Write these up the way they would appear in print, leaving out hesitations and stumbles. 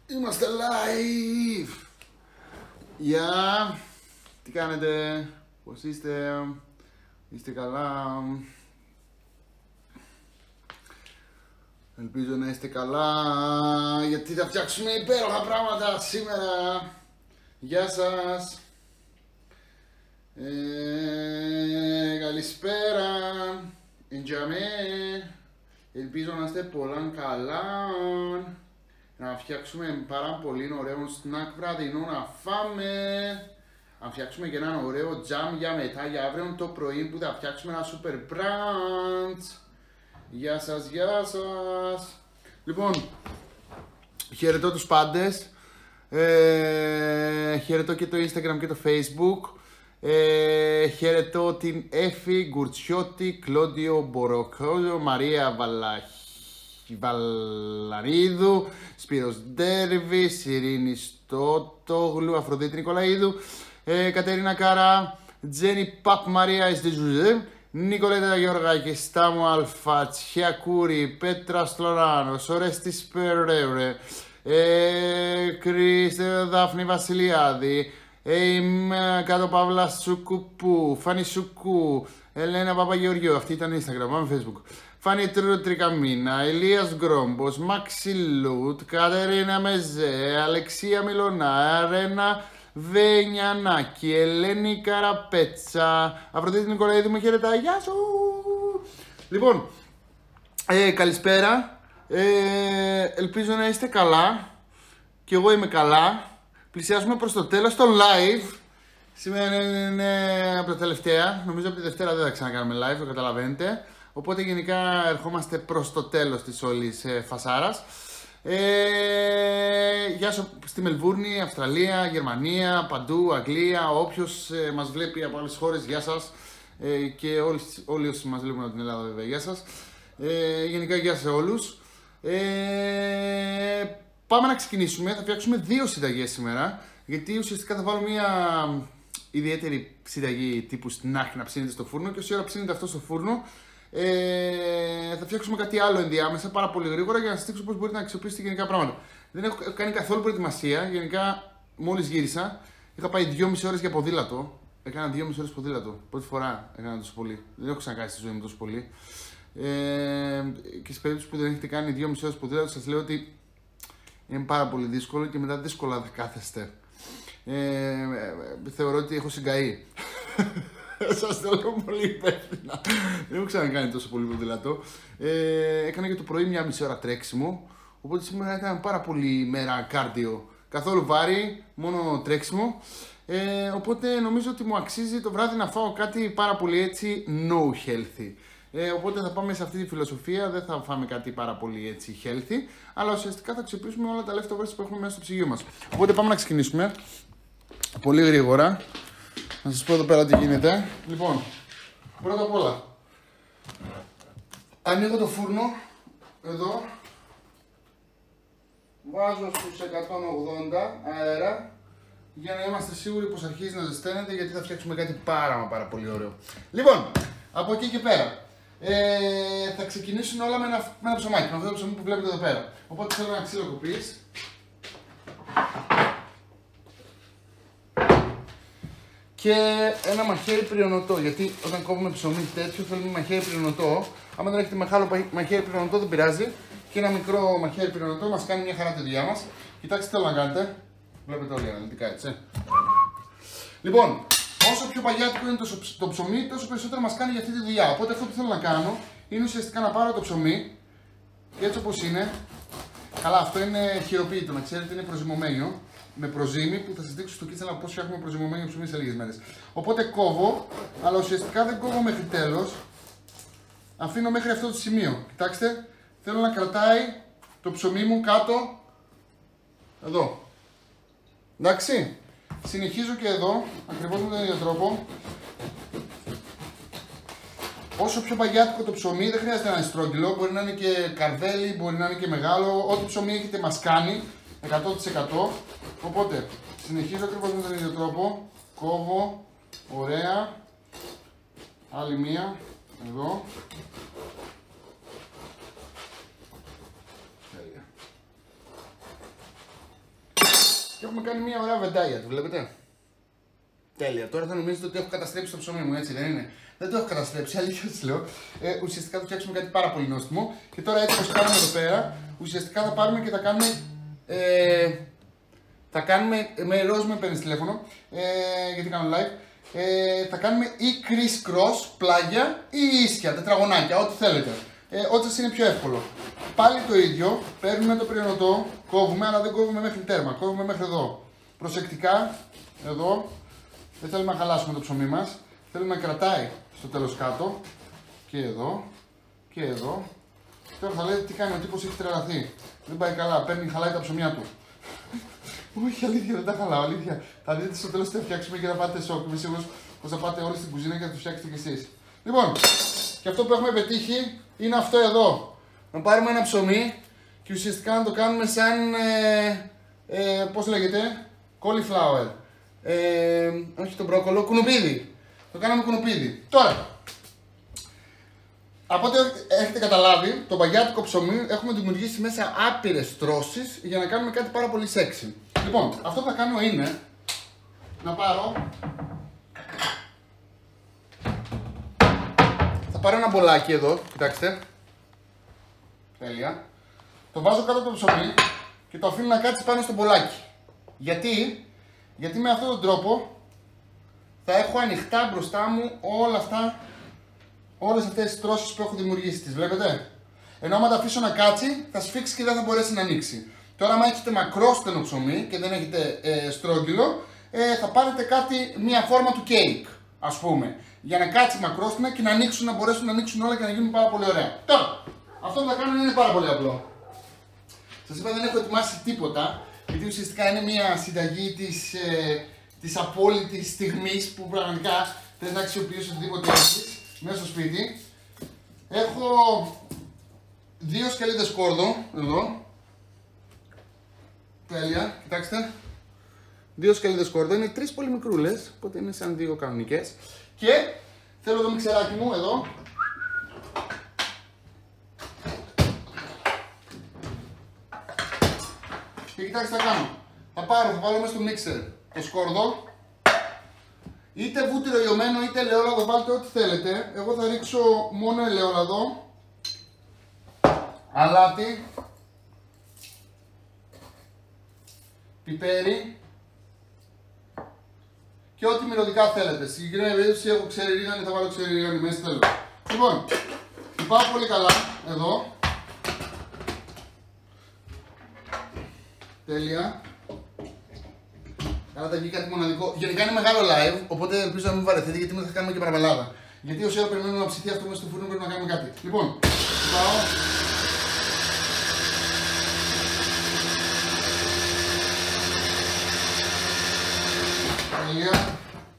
Είμαστε live! Γεια! Τι κάνετε, πώς είστε, είστε καλά? Ελπίζω να είστε καλά, γιατί θα φτιάξουμε υπέροχα πράγματα σήμερα. Γεια σας! Καλησπέρα! Εντιαμέ! Ελπίζω να είστε πολλά καλά. Να φτιάξουμε πάρα πολύ ωραίο σνακ βραδινό να φάμε. Να φτιάξουμε και έναν ωραίο τζαμ για μετά, για αύριο το πρωί που θα φτιάξουμε ένα super brunch. Γεια σας, γεια σας. Λοιπόν, χαιρετώ τους πάντες. Χαιρετώ και το Instagram και το Facebook. Χαιρετώ την Έφη Γκουρτσιώτη, Κλόντιο Μποροκόζο, Μαρία Βαλαρίδου, Σπύρος Ντέρβης, Ειρήνη Στότογλου, Αφροδίτη Νικολαίδου, Κατερίνα Κάρα, Τζένι Παπ Μαρία Εστιζουζέ, Νικολέτα Γιώργακη, Στάμου Αλφα, Τσιακούρη, Πέτρα Στλωράνος, Ορέστης Περέρε, Κρίστε Δάφνη Βασιλιάδη, Κάτω Παύλα Σουκουπού, Φάνη Σουκού, Ελένα Παπαγεωργιού, αυτή ήταν Instagram, πάμε Facebook. Φάνη Τρικαμίνα, Ηλίας Γκρόμπος, Μάξι Λούτ, Κατερίνα Μεζέ, Αλεξία Μιλωνά, Ρένα Βενιανάκη, Ελένη Καραπέτσα, Αφροδίτη Νικολαίδη, μου χαιρετά, γεια σου! Λοιπόν, καλησπέρα, ελπίζω να είστε καλά, και εγώ είμαι καλά. Πλησιάζουμε προς το τέλος των live. Σήμερα είναι από τα τελευταία, νομίζω από τη Δευτέρα δεν θα ξανακάνουμε live, το καταλαβαίνετε. Οπότε γενικά ερχόμαστε προς το τέλος της όλης φασάρας. Γεια σου στη Μελβούρνη, Αυστραλία, Γερμανία, παντού, Αγγλία, όποιος μας βλέπει από άλλες χώρες, γεια σας. Και όλοι όσοι μας βλέπουν από την Ελλάδα βέβαια, γεια σας. Γενικά γεια σε όλους. Πάμε να ξεκινήσουμε, θα φτιάξουμε 2 συνταγές σήμερα. Γιατί ουσιαστικά θα βάλω μια ιδιαίτερη συνταγή τύπου snack να ψήνεται στο φούρνο. Και όση ώρα ψήνεται αυτό στο φούρνο, θα φτιάξουμε κάτι άλλο ενδιάμεσα πάρα πολύ γρήγορα για να σας δείξω πώς μπορείτε να αξιοποιήσετε γενικά πράγματα. Δεν έχω κάνει καθόλου προετοιμασία. Γενικά, μόλις γύρισα, είχα πάει 2,5 ώρες για ποδήλατο. Έκανα 2,5 ώρες ποδήλατο. Πρώτη φορά έκανα τόσο πολύ. Δεν έχω ξανακάνει στη ζωή μου τόσο πολύ. Και σε περίπτωση που δεν έχετε κάνει 2,5 ώρες ποδήλατο, σας λέω ότι είναι πάρα πολύ δύσκολο και μετά δύσκολα θα κάθεστε. Θεωρώ ότι έχω συγκαεί. Σας το λέω πολύ υπεύθυνα. Δεν έχω ξανακάνει τόσο πολύ ποδήλατο. Έκανα και το πρωί 1,5 ώρα τρέξιμο. Οπότε σήμερα ήταν πάρα πολύ μέρα κάρντιο. Καθόλου βάρη, μόνο τρέξιμο. Οπότε νομίζω ότι μου αξίζει το βράδυ να φάω κάτι πάρα πολύ έτσι no healthy. Οπότε θα πάμε σε αυτή τη φιλοσοφία, δεν θα φάμε κάτι πάρα πολύ έτσι healthy, αλλά ουσιαστικά θα αξιοποιήσουμε όλα τα leftovers που έχουμε μέσα στο ψυγείο μας. Οπότε πάμε να ξεκινήσουμε πολύ γρήγορα. Να σας πω εδώ πέρα τι γίνεται. Λοιπόν, πρώτα απ' όλα ανοίγω το φούρνο εδώ, βάζω στους 180 αέρα για να είμαστε σίγουροι πως αρχίζει να ζεσταίνεται, γιατί θα φτιάξουμε κάτι πάρα πολύ ωραίο. Λοιπόν, από εκεί και πέρα θα ξεκινήσουν όλα με ένα ψωμάκι, με αυτό το ψωμί που βλέπετε εδώ πέρα. Οπότε θέλω ένα ξύλο κουπής. Και ένα μαχαίρι πριονωτό, γιατί όταν κόβουμε ψωμί τέτοιο θέλουμε μαχαίρι πριονωτό. Άμα δεν έχετε μεγάλο μαχαίρι πριονωτό δεν πειράζει. Και ένα μικρό μαχαίρι πριονωτό μας κάνει μια χαρά τη δουλειά μας. Κοιτάξτε τι θέλω να κάνετε. Βλέπετε όλοι αναλυτικά, έτσι. Λοιπόν, όσο πιο παγιάτικο είναι το ψωμί, τόσο περισσότερο μας κάνει για αυτή τη δουλειά. Οπότε αυτό που θέλω να κάνω είναι ουσιαστικά να πάρω το ψωμί, έτσι όπως είναι. Καλά, αυτό είναι χειροποίητο, να ξέρετε, είναι προζυμωμένο. Με προζύμι που θα σας δείξω στο Kitchen Lab πώς φτιάχνουμε προζυμωμένο ψωμί σε λίγες μέρες. Οπότε κόβω, αλλά ουσιαστικά δεν κόβω μέχρι τέλος. Αφήνω μέχρι αυτό το σημείο. Κοιτάξτε, θέλω να κρατάει το ψωμί μου κάτω. Εδώ. Εντάξει. Συνεχίζω και εδώ, ακριβώς με τον ίδιο τρόπο. Όσο πιο παγιάτικο το ψωμί, δεν χρειάζεται να είναι στρόγγυλο, μπορεί να είναι και καρδέλι, μπορεί να είναι και μεγάλο. Ό,τι ψωμί έχετε μας κάνει, 100%. Οπότε, συνεχίζω ακριβώς με τον ίδιο τρόπο. Κόβω, ωραία. Άλλη μία, εδώ. Τέλεια. Και έχουμε κάνει μια ωραία βεντάγια, τη βλέπετε. Τέλεια. Τώρα θα νομίζετε ότι έχω καταστρέψει το ψωμί μου, έτσι δεν είναι? Δεν το έχω καταστρέψει, αλήθεια σας λέω. Ουσιαστικά θα φτιάξουμε κάτι πάρα πολύ νόστιμο. Και τώρα έτσι όπως κάνουμε εδώ πέρα, ουσιαστικά θα πάρουμε και θα κάνουμε. Θα κάνουμε. Με ροζ με παίρνεις τηλέφωνο, γιατί κάνω live. Θα κάνουμε ή criss-cross πλάγια ή ίσια, τετραγωνάκια, ό,τι θέλετε. Ό,τι σας είναι πιο εύκολο. Πάλι το ίδιο, παίρνουμε το πριονοτό, κόβουμε, αλλά δεν κόβουμε μέχρι τέρμα, κόβουμε μέχρι εδώ. Προσεκτικά, εδώ, δεν θέλουμε να χαλάσουμε το ψωμί μας, θέλουμε να κρατάει στο τέλος κάτω, και εδώ, και εδώ. Τώρα θα λέτε τι κάνει, ο τύπος έχει τρελαθεί. Δεν πάει καλά, χαλάει τα ψωμιά του. Όχι, αλήθεια, δεν τα χαλάω, αλήθεια. Θα δείτε στο τέλος τι θα φτιάξουμε και θα πάτε σοκ. Είμαι σίγουρος πως θα πάτε όλοι στην κουζίνα και θα το φτιάξετε κι εσείς. Λοιπόν, και αυτό που έχουμε πετύχει είναι αυτό εδώ. Να πάρουμε ένα ψωμί και ουσιαστικά να το κάνουμε σαν. Πώς λέγεται, cauliflower. Όχι το μπρόκολο, κουνουπίδι. Το κάναμε κουνουπίδι. Τώρα, από ό,τι έχετε καταλάβει, το μπαγιάτικο ψωμί έχουμε δημιουργήσει μέσα άπειρες τρώσεις για να κάνουμε κάτι πάρα πολύ sexy. Λοιπόν, αυτό που θα κάνω είναι να πάρω. Θα πάρω ένα μπολάκι εδώ, κοιτάξτε. Τέλεια. Το βάζω κάτω από το ψωμί και το αφήνω να κάτσει πάνω στο μπολάκι. Γιατί με αυτόν τον τρόπο θα έχω ανοιχτά μπροστά μου όλες αυτές τις τρώσεις που έχω δημιουργήσει, τις βλέπετε. Ενώ άμα τα αφήσω να κάτσει, θα σφίξει και δεν θα μπορέσει να ανοίξει. Τώρα, άμα έχετε μακρόστενο ψωμί και δεν έχετε στρόγγυλο, θα πάρετε μια φόρμα του κέικ, ας πούμε. Για να κάτσει μακρόστενα και να μπορέσουν να ανοίξουν όλα και να γίνουν πάρα πολύ ωραία. Τώρα, αυτό που θα κάνω είναι πάρα πολύ απλό. Σας είπα, δεν έχω ετοιμάσει τίποτα, γιατί ουσιαστικά είναι μια συνταγή της απόλυτης στιγμής που πραγματικά θες να αξιοποιήσεις οτιδήποτε έχεις μέσα στο σπίτι. Έχω 2 σκαλίδες σκόρδο εδώ. Τέλεια, κοιτάξτε. 2 σκαλίδες σκόρδο, είναι 3 πολύ μικρούλες, οπότε είναι σαν 2 κανονικές. Και θέλω το μιξεράκι μου εδώ. Και κοιτάξτε τι θα κάνω. Θα βάλω μέσα στο μίξερ το σκόρδο. Είτε βούτυρο λιωμένο είτε ελαιόλαδο, βάλτε ό,τι θέλετε. Εγώ θα ρίξω μόνο ελαιόλαδο, αλάτι, πιπέρι και ό,τι μυρωδικά θέλετε. Στην συγκεκριμένη περίπτωση έχω ξερή ρίγανη, θα βάλω ξερή ρίγανη μέσα, θέλω. Λοιπόν, πάω πολύ καλά εδώ. Τέλεια. Άρα θα βγει κάτι μοναδικό. Γενικά είναι μεγάλο live, οπότε ελπίζω να μην βαρεθείτε γιατί μετά θα κάνουμε και παραβελάδα. Γιατί όσο ώρα περιμένουμε να ψηθεί αυτό μέσα στο φούρνο πρέπει να κάνουμε κάτι. Λοιπόν, πάω. Τέλεια.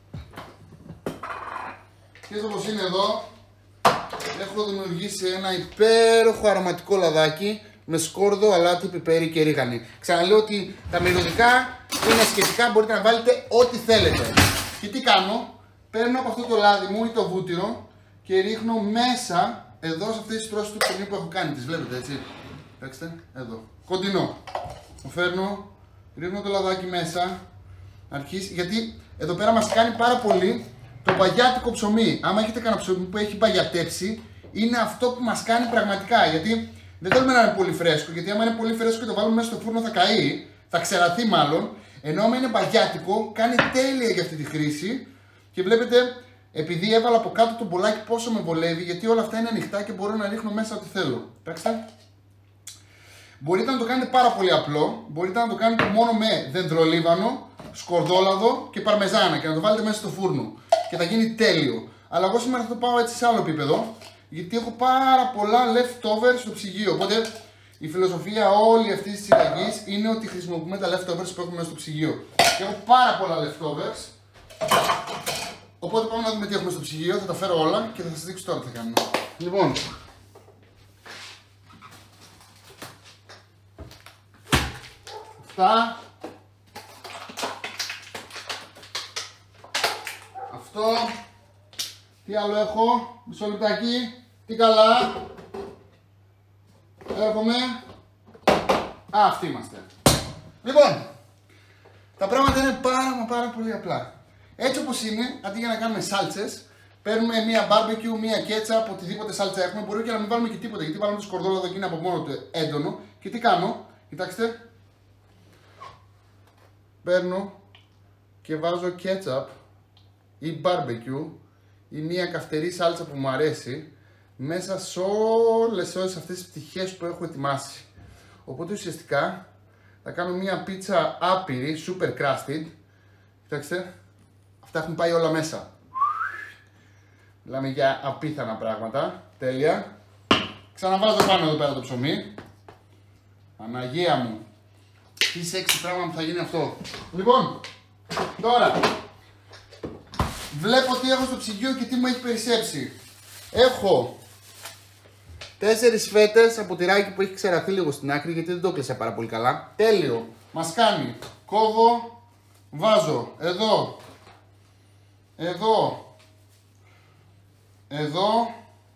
Και όπως είναι εδώ, έχω δημιουργήσει ένα υπέροχο αρωματικό λαδάκι με σκόρδο, αλάτι, πιπέρι και ρίγανη. Ξαναλέω ότι τα μυρωδικά είναι σχετικά, μπορείτε να βάλετε ό,τι θέλετε. Και τι κάνω, παίρνω από αυτό το λάδι μου ή το βούτυρο και ρίχνω μέσα εδώ σε αυτές τις τρώσεις του ψωμιού που έχω κάνει. Τις βλέπετε έτσι. Κοιτάξτε, εδώ. Κοντινό. Το φέρνω, ρίχνω το λαδάκι μέσα. Αρχίσει, γιατί εδώ πέρα μας κάνει πάρα πολύ το μπαγιάτικο ψωμί. Άμα έχετε κανένα ψωμί που έχει μπαγιατέψει, είναι αυτό που μας κάνει πραγματικά. Γιατί δεν θέλουμε να είναι πολύ φρέσκο, γιατί άμα είναι πολύ φρέσκο και το βάλουμε μέσα στο φούρνο θα καεί, θα ξεραθεί μάλλον. Ενώ άμα είναι μπαγιάτικο, κάνει τέλεια για αυτή τη χρήση. Και βλέπετε, επειδή έβαλα από κάτω το μπολάκι πόσο με βολεύει, γιατί όλα αυτά είναι ανοιχτά και μπορώ να ρίχνω μέσα ό,τι θέλω. Εντάξει. Μπορείτε να το κάνετε πάρα πολύ απλό, μπορείτε να το κάνετε μόνο με δεντρολίβανο, σκορδόλαδο και παρμεζάνα και να το βάλετε μέσα στο φούρνο. Και θα γίνει τέλειο. Αλλά εγώ σήμερα θα το πάω έτσι σε άλλο επίπεδο, γιατί έχω πάρα πολλά leftovers στο ψυγείο. Οπότε η φιλοσοφία όλη αυτή τη συνταγή είναι ότι χρησιμοποιούμε τα leftovers που έχουμε μέσα στο ψυγείο. Και έχω πάρα πολλά leftovers. Οπότε πάμε να δούμε τι έχουμε στο ψυγείο. Θα τα φέρω όλα και θα σας δείξω τώρα τι θα κάνουμε. Λοιπόν, αυτά. Αυτό. Τι άλλο έχω, μισό λεπτάκι. Τι καλά. Έρχομαι. Αυτοί είμαστε. Λοιπόν, Τα πράγματα είναι πάρα πολύ απλά. Έτσι όπως είναι, αντί για να κάνουμε σάλτσες, παίρνουμε μία barbecue, μία ketchup, οτιδήποτε σάλτσα έχουμε. Μπορεί και να μην βάλουμε και τίποτα, γιατί βάλουμε το σκορδόλα εδώ και είναι από μόνο του έντονο. Και τι κάνω, κοιτάξτε. Παίρνω και βάζω ketchup ή barbecue ή μία καυτερή σάλτσα που μου αρέσει μέσα σε όλες αυτές τις πτυχές που έχω ετοιμάσει. Οπότε ουσιαστικά θα κάνω μία πίτσα άπειρη, super crusted. Κοιτάξτε, αυτά έχουν πάει όλα μέσα. Μιλάμε για απίθανα πράγματα. Τέλεια. Ξαναβάζω πάνω εδώ πέρα το ψωμί. Παναγία μου. Τι σεξι πράγμα που θα γίνει αυτό. Λοιπόν, τώρα βλέπω τι έχω στο ψυγείο και τι μου έχει περισσέψει. Έχω 4 φέτες από τυράκι που έχει ξεραθεί λίγο στην άκρη, γιατί δεν το έκλεισα πάρα πολύ καλά. Τέλειο. Μας κάνει. Κόβω. Βάζω εδώ. Εδώ. Εδώ.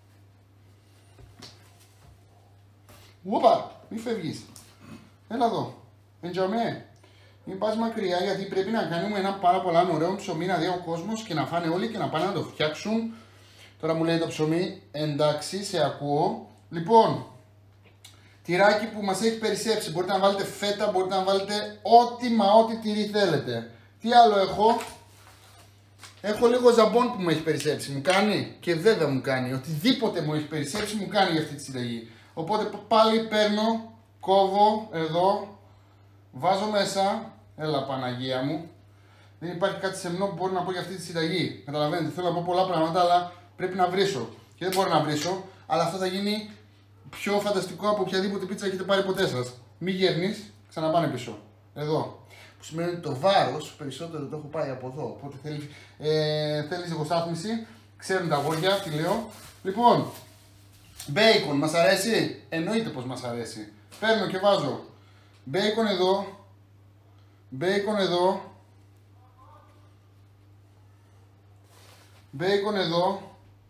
Ούπα, μη φεύγεις. Έλα εδώ. Εντζαμέ. Μην πας μακριά, γιατί πρέπει να κάνουμε ένα πάρα πολλά ωραίο ψωμί να δει ο κόσμος και να φάνε όλοι και να πάνε να το φτιάξουν. Τώρα μου λέει το ψωμί, εντάξει, σε ακούω. Λοιπόν, τυράκι που μας έχει περισσέψει. Μπορείτε να βάλετε φέτα, μπορείτε να βάλετε ό,τι τυρί θέλετε. Τι άλλο έχω. Έχω λίγο ζαμπόν που μου έχει περισσέψει. Μου κάνει και βέβαια μου κάνει. Οτιδήποτε μου έχει περισσέψει μου κάνει για αυτή τη συνταγή. Οπότε πάλι παίρνω, κόβω εδώ, βάζω μέσα. Έλα Παναγία μου. Δεν υπάρχει κάτι σεμνό που μπορώ να πω για αυτή τη συνταγή. Καταλαβαίνετε, θέλω να πω πολλά πράγματα, αλλά πρέπει να βρίσω. Και δεν μπορώ να βρίσω, αλλά αυτό θα γίνει πιο φανταστικό από οποιαδήποτε πίτσα έχετε πάρει ποτέ σας. Μη γέρνεις, ξαναπάνε πίσω. Εδώ. Που σημαίνει ότι το βάρος περισσότερο το έχω πάει από εδώ. Οπότε θέλει ζυγοστάθμιση. Ξέρουν τα αγόρια τι λέω. Λοιπόν, μπέικον, μας αρέσει. Εννοείται πως μας αρέσει. Παίρνω και βάζω μπέικον εδώ. Μπέικον εδώ. Μπέικον εδώ.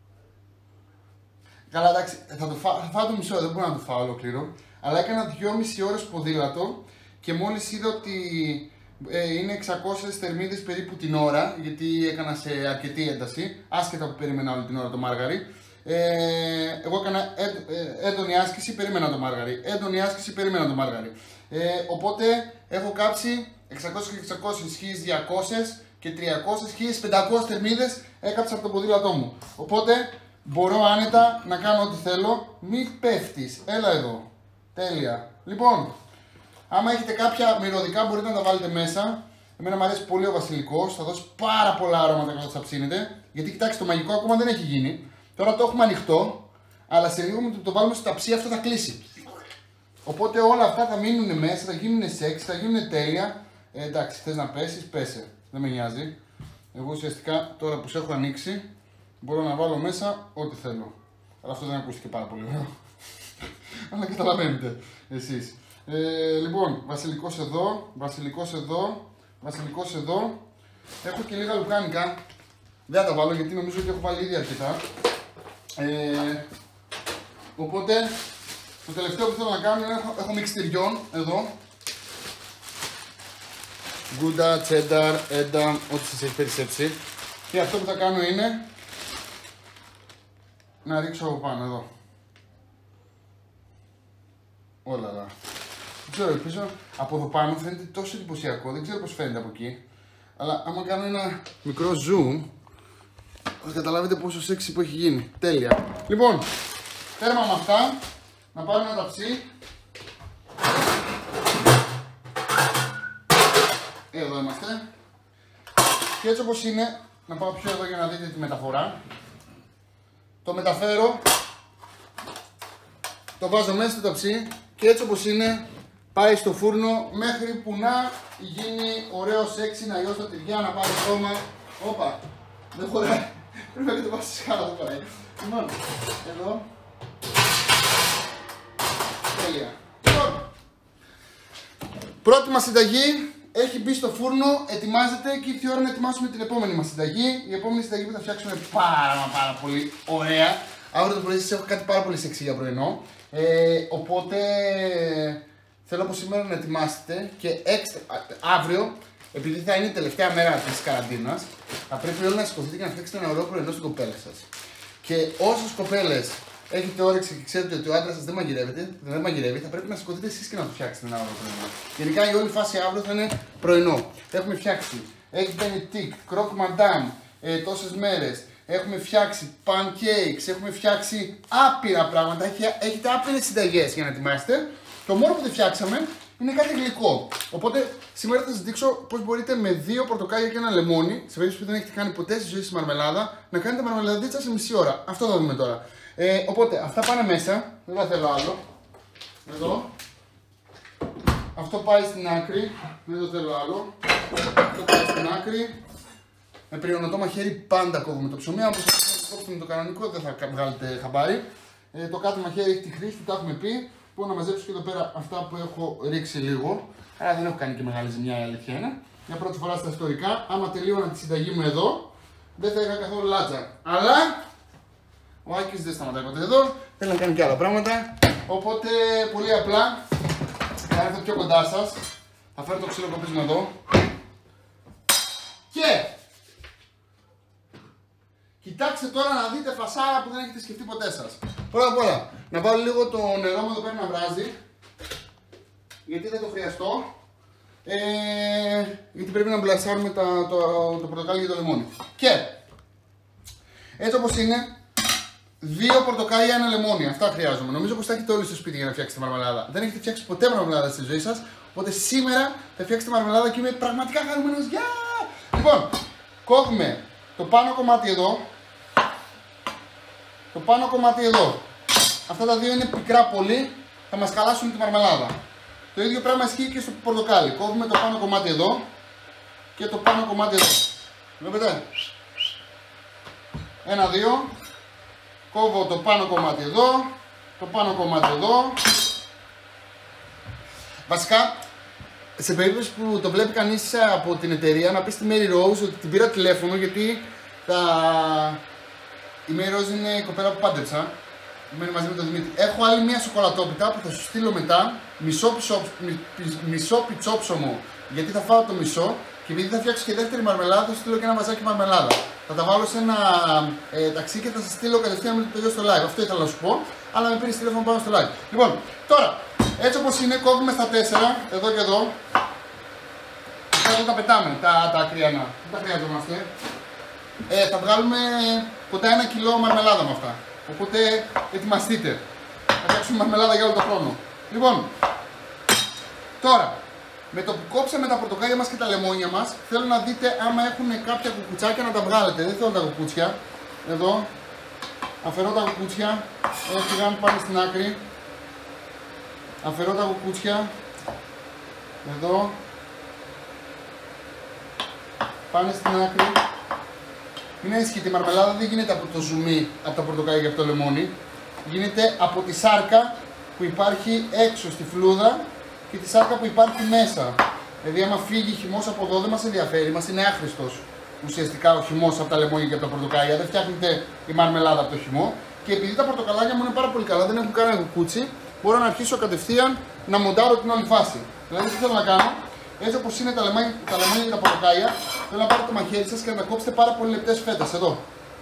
Καλά, εντάξει, θα φάω το μισό, δεν μπορώ να το φάω ολόκληρο. Αλλά έκανα 2,5 ώρες ποδήλατο και μόλις είδα ότι είναι 600 θερμίδες περίπου την ώρα, γιατί έκανα σε αρκετή ένταση, άσχετα που περίμενα όλη την ώρα το μάργαρι. Εγώ έκανα έντονη άσκηση, περίμενα το μάργαρι. Έντονη άσκηση, περίμενα το μάργαρι. Οπότε έχω κάψει 600 και 600, 1200 και 300, 1500 θερμίδες έκαψα από το ποδήλατό μου. Οπότε μπορώ άνετα να κάνω ό,τι θέλω. Μην πέφτεις. Έλα εδώ. Τέλεια. Λοιπόν, άμα έχετε κάποια μυρωδικά μπορείτε να τα βάλετε μέσα. Εμένα μου αρέσει πολύ ο βασιλικός. Θα δώσει πάρα πολλά αρώματα καθώς θα ψήνετε. Γιατί κοιτάξτε, το μαγικό ακόμα δεν έχει γίνει. Τώρα το έχουμε ανοιχτό. Αλλά σε λίγο με το βάλουμε στο ταψί αυτό θα κλείσει. Οπότε όλα αυτά θα μείνουν μέσα, θα γίνουν σεξ, θα γίνουν τέλεια. Εντάξει, θες να πέσεις, πέσε. Δεν με νοιάζει. Εγώ ουσιαστικά τώρα που σε έχω ανοίξει μπορώ να βάλω μέσα ό,τι θέλω. Αλλά αυτό δεν ακούστηκε πάρα πολύ ωραίο. Αλλά καταλαβαίνετε εσείς. Λοιπόν, βασιλικός εδώ, βασιλικός εδώ, βασιλικός εδώ. Έχω και λίγα λουκάνικα. Δεν θα τα βάλω γιατί νομίζω ότι έχω βάλει ήδη αρκετά. Οπότε το τελευταίο που θέλω να κάνω είναι έχω μίξ τυριών εδώ. Γκούντα, τσένταρ, έντα, ό,τι σας έχει περισσέψει. Και αυτό που θα κάνω είναι να ρίξω από πάνω εδώ. Όλαλα. Δεν ξέρω, ελπίζω από εδώ πάνω φαίνεται τόσο εντυπωσιακό, δεν ξέρω πως φαίνεται από εκεί. Αλλά άμα κάνω ένα μικρό zoom, θα καταλάβετε πόσο σεξι που έχει γίνει. Τέλεια. Λοιπόν, τέρμα με αυτά, να πάρω ένα ταψί. Εδώ είμαστε. Και έτσι όπως είναι, να πάω πιο εδώ για να δείτε τη μεταφορά. Το μεταφέρω, το βάζω μέσα στο ταψί και έτσι όπως είναι πάει στο φούρνο μέχρι που να γίνει ωραίο σεξι, να λιώσει τα τυριά, να πάρει χρώμα. Όπα, δεν χωράει. Πρέπει να το πάω στη σκάλα, δεν χωράει. Λοιπόν, εδώ. Τέλεια. Λοιπόν, πρώτη μας συνταγή έχει μπει στο φούρνο, ετοιμάζεται και ήρθε η ώρα να ετοιμάσουμε την επόμενη μας συνταγή. Η επόμενη συνταγή που θα φτιάξουμε πάρα πολύ ωραία. Αύριο το πρωί σας έχω κάτι πάρα πολύ σεξι για πρωινό. Οπότε θέλω από σήμερα να ετοιμάσετε και αύριο επειδή θα είναι η τελευταία μέρα της καραντίνας, θα πρέπει όλοι να σηκωθείτε και να φτιάξετε ένα ωραίο πρωινό στην κοπέλα σας. Και όσες κοπέλες έχετε όρεξη και ξέρετε ότι ο άντρας σας δεν μαγειρεύει, θα πρέπει να σηκωθείτε εσείς και να του φτιάξετε ένα ωραίο πρωινό. Γενικά η όλη φάση αύριο θα είναι πρωινό. Έχουμε φτιάξει egg benedict, croque madame, τόσες μέρες. Έχουμε φτιάξει pancakes, έχουμε φτιάξει άπειρα πράγματα. Έχετε άπειρες συνταγές για να ετοιμάσετε. Το μόνο που δεν φτιάξαμε είναι κάτι γλυκό. Οπότε σήμερα θα σας δείξω πώς μπορείτε με 2 πορτοκάλια και ένα λεμόνι, σε περίπτωση που δεν έχετε κάνει ποτέ στη ζωή σας μαρμελάδα, να κάνετε μαρμελαδίτσα σε μισή ώρα. Αυτό θα δούμε τώρα. Οπότε αυτά πάνε μέσα. Δεν θα θέλω άλλο. Εδώ. Αυτό πάει στην άκρη. Δεν το θέλω άλλο. Αυτό πάει στην άκρη. Με πριονωτό μαχαίρι πάντα κόβουμε το ψωμί. Αν προσπαθείτε με το κανονικό δεν θα βγάλετε χαμπάρι. Το κάτω μαχαίρι έχει τη χρήση του, τα έχουμε πει. Μπορώ να μαζέψω και εδώ πέρα αυτά που έχω ρίξει λίγο. Άρα δεν έχω κάνει και μεγάλη ζημιά, η αλήθεια είναι. Για πρώτη φορά στα ιστορικά. Άμα τελείωνα τη συνταγή μου εδώ, δεν θα είχα καθόλου λάτσα. Αλλά ο Άκης δεν σταματάει ποτέ εδώ. Θέλει να κάνει και άλλα πράγματα. Οπότε πολύ απλά θα έρθω πιο κοντά σας. Θα φέρω το ξύλο κοπίσμα εδώ. Και κοιτάξτε τώρα να δείτε φασάρα που δεν έχετε σκεφτεί ποτέ σας. Πρώτα απ' όλα, να βάλω λίγο το νερό μου εδώ πέρα να βράζει. Γιατί δεν το χρειαστώ. Γιατί πρέπει να μπλασάρουμε το πορτοκάλι και το λεμόνι. Και έτσι όπως είναι, 2 πορτοκάλια, ένα λεμόνι. Αυτά χρειάζομαι. Νομίζω πως τα έχετε όλοι στο σπίτι για να φτιάξετε μαρμελάδα. Δεν έχετε φτιάξει ποτέ μαρμελάδα στη ζωή σας. Οπότε σήμερα θα φτιάξετε μαρμελάδα και είμαι πραγματικά χαρούμενος. Λοιπόν, κόβουμε το πάνω κομμάτι εδώ. Το πάνω κομμάτι εδώ. Αυτά τα δύο είναι πικρά πολύ, θα μας χαλάσουν τη μαρμελάδα. Το ίδιο πράγμα ισχύει και στο πορτοκάλι. Κόβουμε το πάνω κομμάτι εδώ και το πάνω κομμάτι εδώ. Βλέπετε. 1-2. Κόβω το πάνω κομμάτι εδώ, το πάνω κομμάτι εδώ. Βασικά, σε περίπτωση που το βλέπει κανείς από την εταιρεία, να πει στη Mary Rose ότι την πήρα τηλέφωνο γιατί η Mary Rose είναι η κοπέλα που πάντρεψα. Μένει μαζί με τον Δημήτρη. Έχω άλλη μια σοκολατόπιτα που θα σου στείλω μετά. Μισό πιτσόψωμο. Γιατί θα φάω το μισό. Και επειδή θα φτιάξω και δεύτερη μαρμελάδα, θα σου στείλω και ένα βαζάκι μαρμελάδα. Θα τα βάλω σε ένα ταξί και θα σας στείλω κατευθείαν με το τελειώσει το live. Αυτό ήθελα να σου πω. Αλλά με πήρες τηλέφωνο πάνω στο live. Λοιπόν, τώρα, έτσι όπως είναι, κόβουμε στα 4, εδώ και εδώ. Αυτά τα πετάμε, τα ακριανά. Δεν τα χρειαζόμαστε. Θα βγάλουμε κοντά 1 κιλό μαρμελάδα με αυτά. Οπότε ετοιμαστείτε. Θα φτιάξουμε μαρμελάδα για όλο τον χρόνο. Λοιπόν, τώρα, με το που κόψαμε τα πορτοκάλια μας και τα λεμόνια μας, θέλω να δείτε άμα έχουν κάποια κουκουτσάκια να τα βγάλετε. Δεν θέλω τα κουκούτσια. Εδώ. Αφαιρώ τα κουκούτσια. Έφυγαν, πάνε στην άκρη. Αφαιρώ τα κουκούτσια. Εδώ. Πάνε στην άκρη. Μην ανησυχείτε, η μαρμελάδα δεν γίνεται από το ζουμί, από τα πορτοκάλια και από το λεμόνι. Γίνεται από τη σάρκα που υπάρχει έξω στη φλούδα και τη σάρκα που υπάρχει μέσα. Δηλαδή, άμα φύγει χυμός από εδώ, δεν μας ενδιαφέρει, μας είναι άχρηστος ουσιαστικά ο χυμός από τα λεμόνια και από τα πορτοκάλια. Δεν φτιάχνεται η μαρμελάδα από το χυμό. Και επειδή τα πορτοκαλάκια μου είναι πάρα πολύ καλά, δεν έχουν κανένα κουκούτσι, μπορώ να αρχίσω κατευθείαν να μοντάρω την όλη φάση. Δηλαδή, τι θέλω να κάνω. Έτσι όπως είναι τα λεμόνια και τα πορτοκάλια, θέλω να πάρετε το μαχαίρι σας και να τα κόψετε πάρα πολύ λεπτές φέτες, εδώ.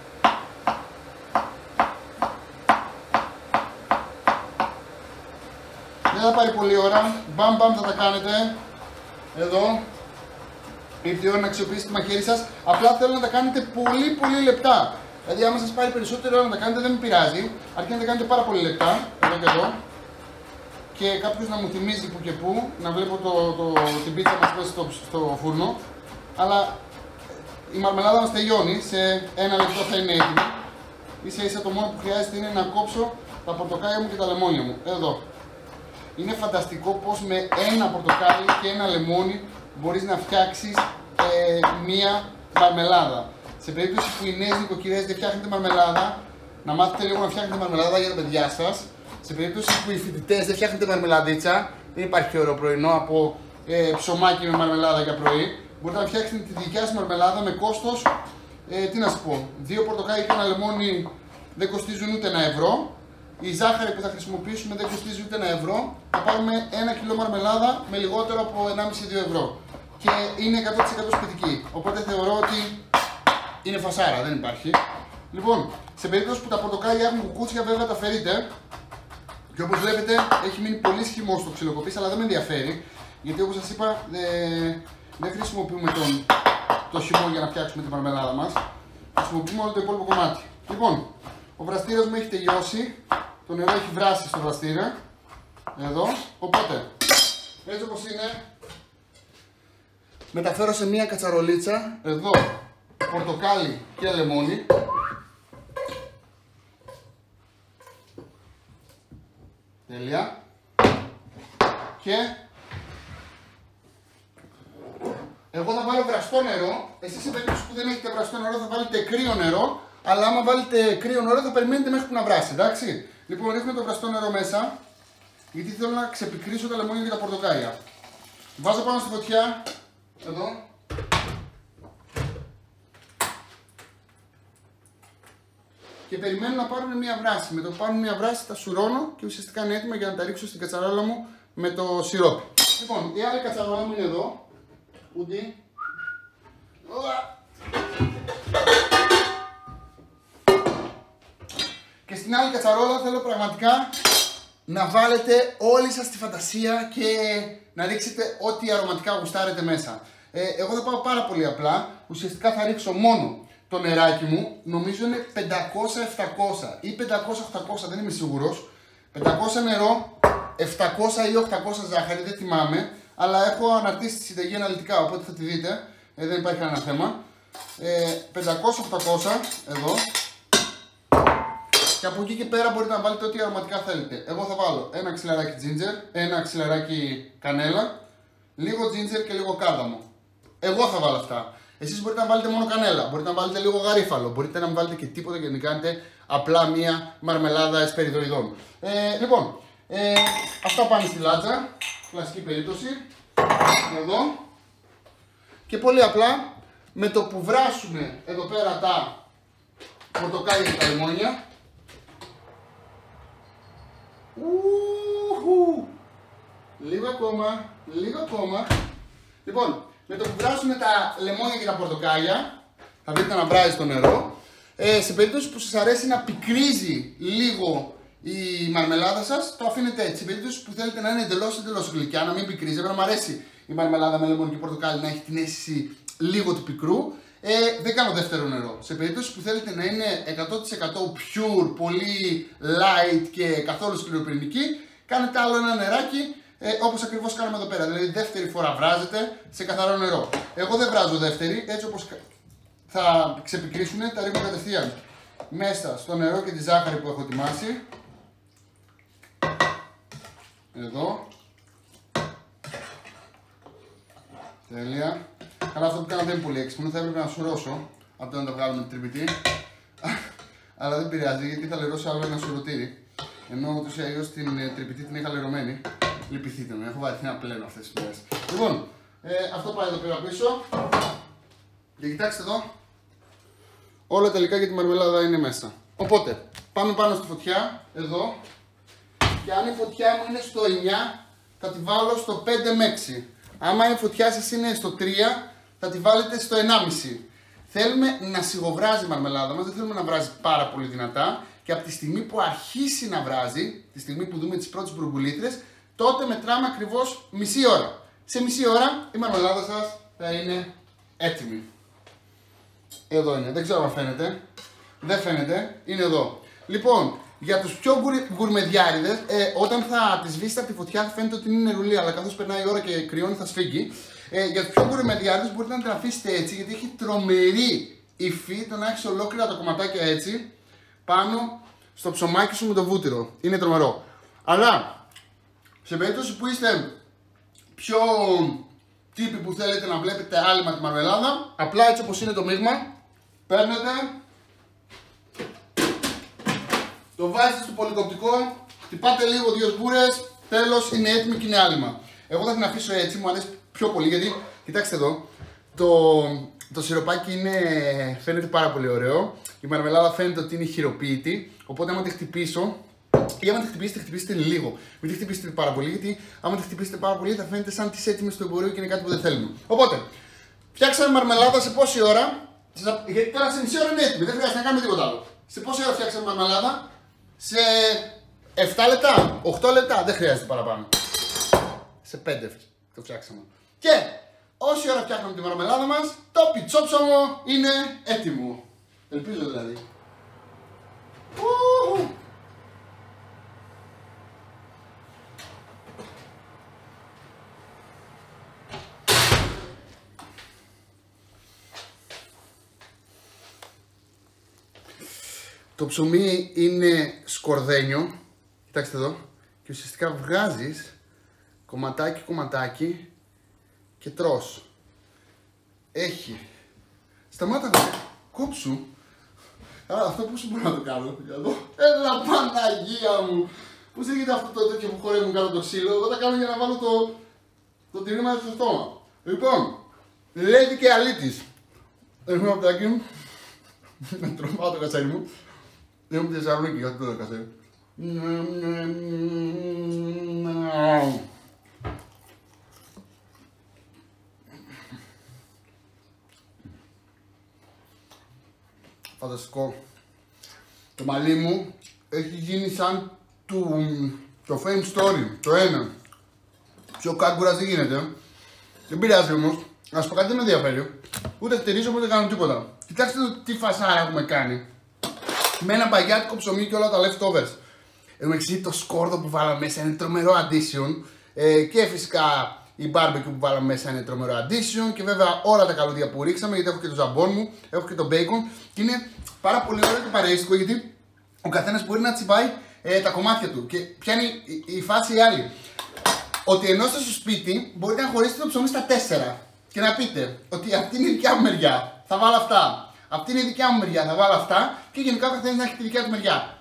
Δεν θα πάρει πολλή ώρα, μπαμ μπαμ θα τα κάνετε, εδώ. Ήρθε η ώρα να αξιοποιήσετε το μαχαίρι σας, απλά θέλω να τα κάνετε πολύ λεπτά. Δηλαδή άμα σας πάρει περισσότερη ώρα να τα κάνετε δεν με πειράζει, αρκεί να τα κάνετε πάρα πολύ λεπτά, εδώ και εδώ. Και κάποιος να μου θυμίζει που και που, να βλέπω την πίτσα μας πέσει στο φούρνο. Αλλά η μαρμελάδα μας τελειώνει, σε 1 λεπτό θα είναι έτοιμη. Ίσα ίσα το μόνο που χρειάζεται είναι να κόψω τα πορτοκάλια μου και τα λεμόνια μου. Εδώ. Είναι φανταστικό πως με ένα πορτοκάλι και ένα λεμόνι μπορείς να φτιάξεις μία μαρμελάδα. Σε περίπτωση που οι νέες νοικοκυρές δεν φτιάχνετε μαρμελάδα, να μάθετε λίγο να φτιάχνετε μαρμελάδα για τα παιδιά σας. Σε περίπτωση που οι φοιτητές δεν φτιάχνετε μαρμελαδίτσα, δεν υπάρχει ωραίο πρωινό από ψωμάκι με μαρμελάδα για πρωί. Μπορείτε να φτιάξετε τη δικιά σας μαρμελάδα με κόστος, τι να σου πω, 2 πορτοκάλια και ένα λεμόνι δεν κοστίζουν ούτε €1. Η ζάχαρη που θα χρησιμοποιήσουμε δεν κοστίζει ούτε €1. Θα πάρουμε 1 κιλό μαρμελάδα με λιγότερο από 1,5-2 ευρώ. και είναι 100% σπιτική. Οπότε θεωρώ ότι είναι φασάρα, δεν υπάρχει. Λοιπόν, σε περίπτωση που τα πορτοκάλια έχουν κουκούτσια, βέβαια τα αφαιρείτε. Και όπως βλέπετε, έχει μείνει πολύ σχημό στο ξυλοκοπής, αλλά δεν με ενδιαφέρει. Γιατί όπως σας είπα, δεν χρησιμοποιούμε το χυμό για να φτιάξουμε τη μαρμελάδα μας. Χρησιμοποιούμε όλο το υπόλοιπο κομμάτι. Λοιπόν, ο βραστήρας μου έχει τελειώσει. Το νερό έχει βράσει στο βραστήρα. Εδώ. Οπότε, έτσι όπως είναι, μεταφέρω σε μία κατσαρολίτσα. Εδώ, πορτοκάλι και λεμόνι. Τέλεια. Και εγώ θα βάλω βραστό νερό. Εσείς σε περίπτωση που δεν έχετε βραστό νερό θα βάλετε κρύο νερό. Αλλά άμα βάλετε κρύο νερό θα περιμένετε μέχρι που να βράσει, εντάξει. Λοιπόν, ρίχνω το βραστό νερό μέσα. Γιατί θέλω να ξεπικρίσω τα λεμόνια και τα πορτοκάλια. Βάζω πάνω στη φωτιά. Εδώ. Και περιμένω να πάρουν μια βράση. Με το που πάρουν μια βράση τα σουρώνω και ουσιαστικά είναι έτοιμα για να τα ρίξω στην κατσαρόλα μου με το σιρόπι. Λοιπόν, η άλλη κατσαρόλα μου είναι εδώ. Ούντι. Και στην άλλη κατσαρόλα θέλω πραγματικά να βάλετε όλη σας τη φαντασία και να ρίξετε ό,τι αρωματικά γουστάρετε μέσα. Εγώ θα πάω πάρα πολύ απλά. Ουσιαστικά θα ρίξω μόνο το νεράκι μου, νομίζω είναι 500-700 ή 500-800, δεν είμαι σίγουρος. 500 νερό, 700 ή 800 ζάχαρη, δεν θυμάμαι. Αλλά έχω αναρτήσει τη συνταγή αναλυτικά, οπότε θα τη δείτε. Δεν υπάρχει κανένα θέμα. 500-800 εδώ. Και από εκεί και πέρα μπορείτε να βάλετε ό,τι αρωματικά θέλετε. Εγώ θα βάλω ένα ξυλαράκι ginger, ένα ξυλαράκι κανέλα, λίγο ginger και λίγο κάδαμο. Εγώ θα βάλω αυτά. Εσείς μπορείτε να βάλετε μόνο κανέλα, μπορείτε να βάλετε λίγο γαρίφαλο, μπορείτε να μην βάλετε και τίποτα και να κάνετε απλά μία μαρμελάδα εσπεριδοειδών. Λοιπόν, αυτά πάνε στη λάτζα, κλασική περίπτωση, εδώ. Και πολύ απλά, με το που βράσουμε εδώ πέρα τα πορτοκάλια και τα λεμόνια, λίγο ακόμα, λίγο ακόμα. Λοιπόν, με το που βράσουμε τα λεμόνια και τα πορτοκάλια, θα βρείτε να βράζει το νερό. Σε περίπτωση που σας αρέσει να πικρίζει λίγο η μαρμελάδα σας, το αφήνετε έτσι. Σε περίπτωση που θέλετε να είναι εντελώς γλυκιά, να μην πικρίζει, εμένα μου αρέσει η μαρμελάδα με λεμόνι και πορτοκάλι να έχει την αίσθηση λίγο του πικρού, δεν κάνω δεύτερο νερό. Σε περίπτωση που θέλετε να είναι 100% pure, πολύ light και καθόλου σκληροπυρηνική, κάνετε άλλο ένα νεράκι. Όπως ακριβώς κάνουμε εδώ πέρα, δηλαδή δεύτερη φορά βράζετε σε καθαρό νερό. Εγώ δεν βράζω δεύτερη, έτσι όπως θα ξεπικρίσουν, τα ρίχνω κατευθείαν μέσα στο νερό και τη ζάχαρη που έχω ετοιμάσει. Εδώ. Τέλεια. Καλά, αυτό που κάνω δεν είναι πολύ έξυπνο, θα έπρεπε να σουρώσω από το να τα βγάλουμε με τριπιτή. Αλλά δεν πειράζει, γιατί θα λερώσω άλλο ένα σουρωτήρι. Ενώ ούτως ή αλλιώς την τριπιτή την είχα λερωμένη. Λυπηθείτε με, έχω βαρεθεί να πλένω αυτές τις μέρες. Λοιπόν, αυτό πάει εδώ πέρα πίσω. Και κοιτάξτε εδώ. Όλα τελικά για τη μαρμελάδα είναι μέσα. Οπότε, πάμε πάνω στη φωτιά, εδώ. Και αν η φωτιά μου είναι στο 9, θα τη βάλω στο 5 με 6. Άμα η φωτιά σας είναι στο 3, θα τη βάλετε στο 1,5. Θέλουμε να σιγοβράζει η μαρμελάδα μας, δεν θέλουμε να βράζει πάρα πολύ δυνατά. Και από τη στιγμή που αρχίσει να βράζει, τη στιγμή που δούμε τις πρώτες μπουρμπουλίτρες, τότε μετράμε ακριβώς μισή ώρα. Σε μισή ώρα η μαρμελάδα σας θα είναι έτοιμη. Εδώ είναι, δεν ξέρω αν φαίνεται. Δεν φαίνεται, είναι εδώ. Λοιπόν, για τους πιο γκουρμεδιάριδες, όταν θα τη σβήσετε από τη φωτιά θα φαίνεται ότι είναι νερουλή, αλλά καθώς περνάει η ώρα και κρυώνει θα σφίγγει. Για τους πιο γκουρμεδιάριδες μπορείτε να την αφήσετε έτσι, γιατί έχει τρομερή υφή το να έχεις ολόκληρα τα κομματάκια έτσι πάνω στο ψωμάκι σου με το βούτυρο. Είναι τρομερό. Αλλά σε περίπτωση που είστε πιο τύποι που θέλετε να βλέπετε άλυμα τη μαρμελάδα, απλά έτσι όπως είναι το μείγμα, παίρνετε, το βάζετε στο πολυκοπτικό, χτυπάτε λίγο 2 σπούρες, τέλος, είναι έτοιμη και είναι άλυμα. Εγώ θα την αφήσω έτσι, μου αρέσει πιο πολύ γιατί, κοιτάξτε εδώ, το σιροπάκι φαίνεται πάρα πολύ ωραίο, η μαρμελάδα φαίνεται ότι είναι χειροποίητη, οπότε άμα τη χτυπήσω, Ή άμα τη χτυπήσετε λίγο. Μην τη χτυπήσετε πάρα πολύ, γιατί άμα τη χτυπήσετε πάρα πολύ θα φαίνεται σαν τις έτοιμες στο εμπορίο και είναι κάτι που δεν θέλουμε. Οπότε, φτιάξαμε μαρμελάδα σε πόση ώρα. Γιατί τώρα σε μισή ώρα είναι έτοιμη, δεν χρειάζεται να κάνουμε τίποτα άλλο. Σε πόση ώρα φτιάξαμε μαρμελάδα? Σε 7 λεπτά, 8 λεπτά, δεν χρειάζεται παραπάνω. Σε 5 το φτιάξαμε. Και όση ώρα φτιάχνουμε τη μαρμελάδα μας, το πιτσόψωμο είναι έτοιμο. Ελπίζω δηλαδή. Το ψωμί είναι σκορδένιο, κοιτάξτε εδώ, και ουσιαστικά βγάζεις κομματάκι κομματάκι και τρως. Έχει. Σταμάτα να κόψου. Αυτό πώς μπορώ να το κάνω, εδώ. Έλα Παναγία μου. Πώς έγινε αυτό το τέτοιο που χορεύουν κάτω το ξύλο, εγώ τα κάνω για να βάλω το τυρί στο στόμα. Λοιπόν, λέει και αλήτης. Έχουμε από τα εκεί μου. Να τρομάω το κατσάρι μου. Δεν μου Θεσσαλονίκη για αυτό το κατσάρι. Φανταστικό. Το μαλλί μου έχει γίνει σαν το Fame Story, το ένα. Πιο κάγκουρας δεν γίνεται. Δεν πειράζει όμως. Να σου πω κάτι, δεν με ενδιαφέρει. Ούτε χτερίζω ούτε κάνω τίποτα. Κοιτάξτε τι φασάρα έχουμε κάνει. Με ένα μπαγιάτικο ψωμί και όλα τα leftovers. Έχουμε εξηγήσει το σκόρδο που βάλαμε μέσα, είναι τρομερό addition. Και φυσικά η barbecue που βάλαμε μέσα είναι τρομερό addition. Και βέβαια όλα τα καλούδια που ρίξαμε, γιατί έχω και το ζαμπόν μου, έχω και το bacon. Και είναι πάρα πολύ ωραίο και παρεΐστικο, γιατί ο καθένας μπορεί να τσιμπάει τα κομμάτια του. Και ποια είναι η φάση η άλλη. Ότι ενώ στο σπίτι μπορείτε να χωρίσετε το ψωμί στα 4 και να πείτε ότι αυτή είναι η δικιά μου μεριά, θα βάλω αυτά. Αυτή είναι η δικιά μου μεριά, θα βάλω αυτά. Και γενικά ο καθένας να έχει τη δικιά του μεριά.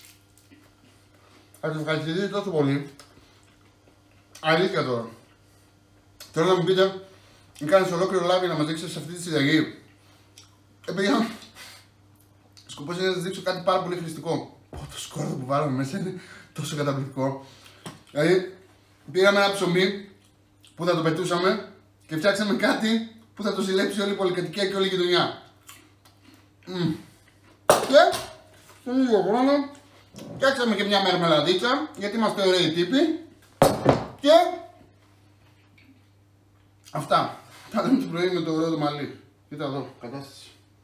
Θα σας ευχαριστήσω τόσο πολύ. Αλήθεια τώρα. Τώρα να μου πείτε, κάνεις ολόκληρο live να μας δείξεις αυτή τη συνταγή. Παιδιά, σκοπός είναι να σας δείξω κάτι πάρα πολύ χρηστικό. Το σκόρδο που βάλαμε μέσα είναι τόσο καταπληκτικό. Δηλαδή, πήραμε ένα ψωμί που θα το πετούσαμε και φτιάξαμε κάτι που θα το ζηλέψει όλη η πολυκατοικία και όλη η γειτονιά. Και σε λίγο χρόνο φτιάξαμε και μια μερμελαδίτσα, γιατί είμαστε ωραίοι τύποι. Και αυτά. Θα δούμε το πρωί με το ωραίο το μαλλί. Κοίτα εδώ, κατάσταση.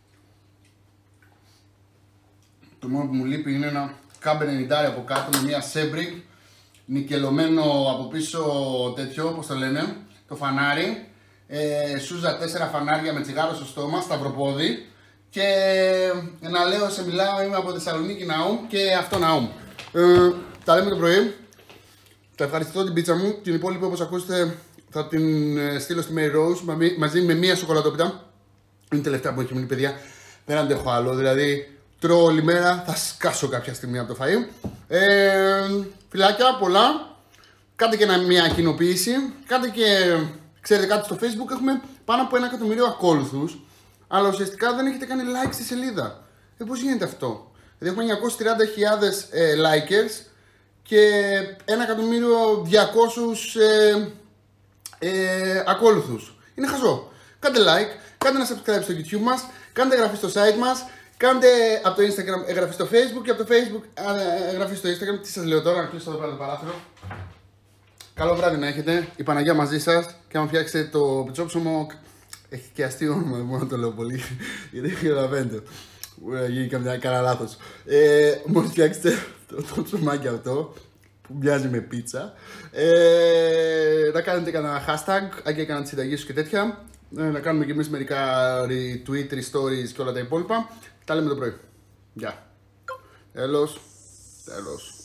Το μόνο που μου λείπει είναι ένα κάμπερ 90 από κάτω με μια σέμπρικ, νικελωμένο από πίσω τέτοιο, όπως το λένε, το φανάρι. Σούζα 4 φανάρια με τσιγάρο στο στόμα, σταυροπόδι. Και να λέω, σε μιλάω, είμαι από Θεσσαλονίκη Ναούμ και αυτό Ναούμ. Τα λέμε το πρωί. Θα ευχαριστώ την πίτσα μου. Την υπόλοιπη, όπως ακούσετε, θα την στείλω στη Mary Rose μαζί με μία σοκολατόπιτα. Είναι η τελευταία που έχει μείνει, παιδιά. Δεν αντέχω άλλο. Δηλαδή, τρώω όλη μέρα, θα σκάσω κάποια στιγμή από το φαΐ. Φιλάκια, πολλά. Κάντε και μια κοινοποίηση. Κάντε και, ξέρετε, κάτι στο Facebook. Έχουμε πάνω από 1 εκατομμύριο ακόλουθους. Αλλά ουσιαστικά δεν έχετε κάνει like στη σελίδα. Πώς γίνεται αυτό? Δηλαδή έχουμε 930.000 likers και 1.200.000 ακόλουθους. Είναι χαζό. Κάντε like, κάντε ένα subscribe στο YouTube μας, κάντε εγγραφή στο site μας, κάντε από το Instagram εγγραφή στο Facebook και από το Facebook εγγραφή στο Instagram. Τι σας λέω τώρα, να κλείσω εδώ πέρα το παράθυρο. Καλό βράδυ να έχετε, η Παναγιά μαζί σας και άμα φτιάξετε το πιτσόψωμο. Έχει και αστείο όνομα, δεν μπορώ να το λέω πολύ, γιατί δεν καταλαβαίνετε. Μπορεί να γίνει κανένα λάθος. Μόλις φτιάξετε το ψωμάκι αυτό, που μοιάζει με πίτσα, να κάνετε κανένα hashtag, και κανένα τη συνταγή σου και τέτοια. Να κάνουμε και εμείς μερικά retweet, stories και όλα τα υπόλοιπα. Τα λέμε το πρωί. Γεια. Τέλος.